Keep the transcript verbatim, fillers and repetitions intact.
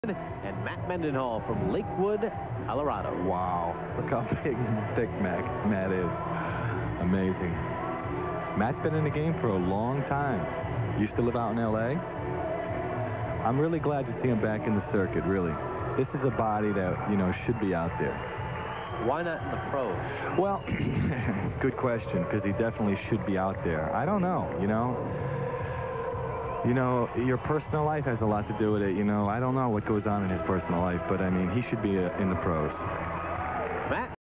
And Matt Mendenhall from Lakewood, Colorado. Wow, look how big and thick Matt, Matt is. Amazing. Matt's been in the game for a long time. Used to live out in L A. I'm really glad to see him back in the circuit, really. This is a body that, you know, should be out there. Why not in the pros? Well, good question, because he definitely should be out there. I don't know, you know. You know, your personal life has a lot to do with it. You know, I don't know what goes on in his personal life, but I mean, he should be uh, in the pros. Matt